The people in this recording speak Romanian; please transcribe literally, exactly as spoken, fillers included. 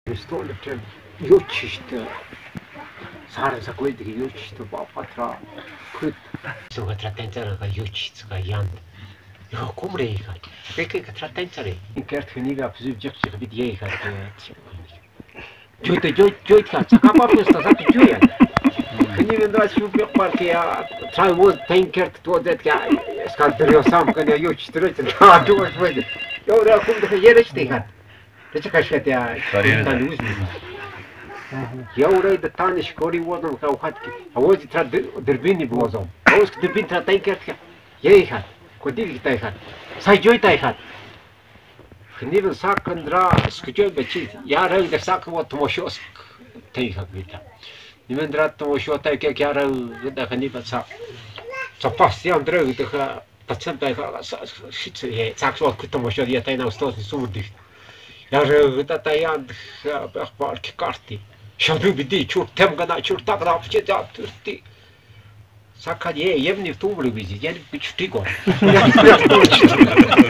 Stolete jutsiste saaresa kuitenkin jutsiste vapatra kut suga trattentsara ka jutsitska jand jo kumreiga kaikki trattentsare inkert huniga psychjekse bit jeiga joite joite joite ka sakapa pusta sak juya huni vendra super parkia travos tankert to det ka ska drio sam kan jag jutstre ta då vet jag då kom det jerestiga det ska ske det är luz я урайда таныш кори водом каухатки а вот это дербини бозом ос дербин тратайкерка ейхат кодил тайхат сайжой тайхат книвен сакандра скучой бачи я рай да сак вот томошос тайхат бита нимендра томошо тайке я рай да книвен сак запас я андрей да пациент тайха шице сак вот томошо я тайна стос сумдих я рай да таян парк карти Шаду биди чур темгана чур тагра вчета турти сакадье евни в тумру бизи я не пичтиго